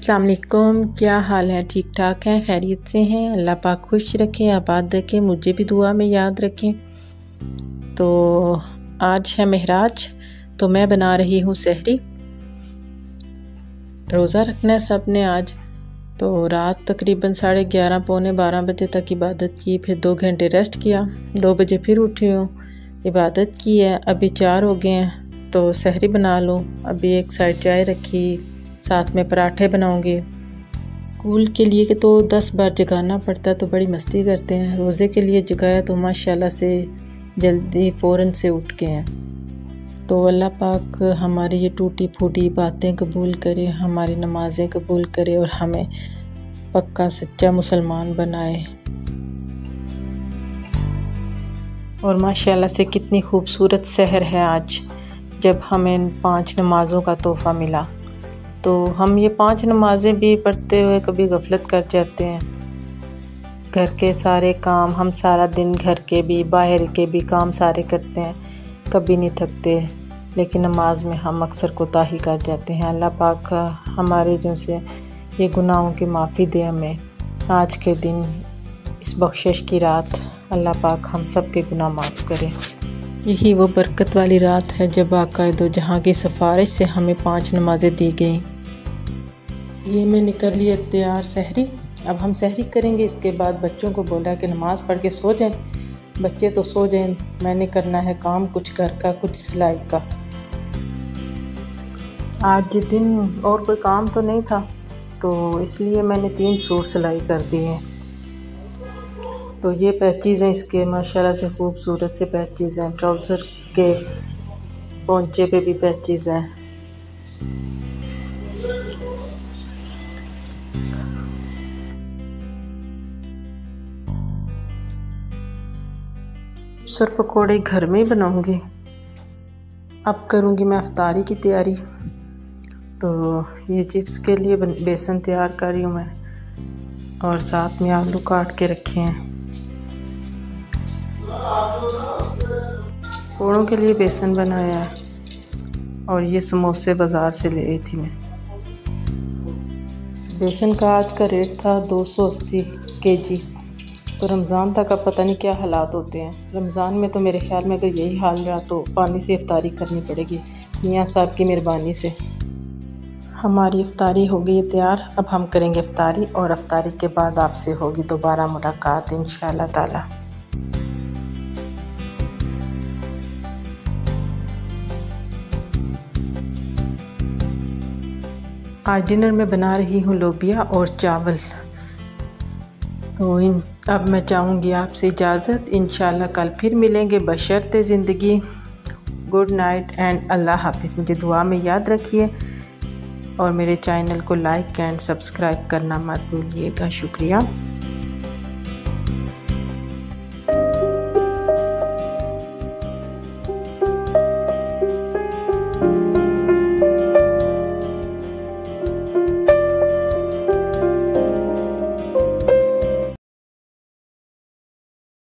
अस्सलाम वालेकुम। क्या हाल है? ठीक ठाक हैं, खैरियत से हैं? अल्लाह पाक खुश रखे, आबाद रखे, मुझे भी दुआ में याद रखें। तो आज है महराज, तो मैं बना रही हूँ सहरी। रोज़ा रखना है सब ने आज। तो रात तकरीबन 11:30 पौने 12 बजे तक इबादत की, फिर 2 घंटे रेस्ट किया, 2 बजे फिर उठी हूँ, इबादत की है। अभी 4 हो गए हैं तो सहरी बना लूँ। अभी एक साइड चाय रखी, साथ में पराठे बनाऊंगी। स्कूल के लिए कि तो 10 बार जगाना पड़ता है, तो बड़ी मस्ती करते हैं। रोज़े के लिए जगाया तो माशाल्लाह से जल्दी फ़ौरन से उठ गए हैं। तो अल्लाह पाक हमारी ये टूटी फूटी बातें कबूल करे, हमारी नमाज़ें कबूल करे और हमें पक्का सच्चा मुसलमान बनाए। और माशाल्लाह से कितनी खूबसूरत सहर है आज, जब हमें 5 नमाज़ों का तोहफ़ा मिला। तो हम ये 5 नमाज़ें भी पढ़ते हुए कभी गफलत कर जाते हैं। घर के सारे काम, हम सारा दिन घर के भी बाहर के भी काम सारे करते हैं, कभी नहीं थकते, लेकिन नमाज में हम अक्सर कोताही कर जाते हैं। अल्लाह पाक हमारे जो से ये गुनाहों की माफ़ी दे हमें। आज के दिन, इस बख्शिश की रात, अल्लाह पाक हम सब के गुनाह माफ़ करे। यही वो बरकत वाली रात है जब आका दो जहाँ की सिफारिश से हमें 5 नमाज़ें दी गई। ये मैं निकल ली तैयार सहरी। अब हम सहरी करेंगे। इसके बाद बच्चों को बोला कि नमाज़ पढ़ के सो जाएं। बच्चे तो सो जाएं, मैंने करना है काम, कुछ घर का, कुछ सिलाई का। आज दिन और कोई काम तो नहीं था, तो इसलिए मैंने 3 सूट सिलाई कर दिए। तो ये पैचेज़ हैं इसके, माशाल्लाह से खूबसूरत से पैचेज़ हैं। ट्राउज़र के पोंचे पे भी पैचेज़ हैं। सर पकोड़े घर में ही बनाऊंगी। अब करूंगी मैं अफ्तारी की तैयारी। तो ये चिप्स के लिए बेसन तैयार कर रही हूँ मैं, और साथ में आलू काट के रखे हैं। पकौड़ों के लिए बेसन बनाया है, और ये समोसे बाज़ार से ले आई थी मैं। बेसन का आज का रेट था 280 kg। तो रमज़ान तक अब पता नहीं क्या हालात होते हैं। रमज़ान में तो मेरे ख्याल में अगर यही हाल रहा तो पानी से इफ्तारी करनी पड़ेगी, मियाँ साहब की मेहरबानी से। हमारी इफ्तारी हो गई तैयार। अब हम करेंगे इफ्तारी, और इफ्तारी के बाद आपसे होगी दोबारा मुलाकात इंशाअल्लाह ताला। आज डिनर में बना रही हूँ लोबिया और चावल। तो अब मैं चाहूँगी आपसे इजाज़त। इंशाअल्लाह कल फिर मिलेंगे बशर्ते ज़िंदगी। गुड नाइट एंड अल्लाह हाफिज़। मुझे दुआ में याद रखिए, और मेरे चैनल को लाइक एंड सब्सक्राइब करना मत भूलिएगा। शुक्रिया।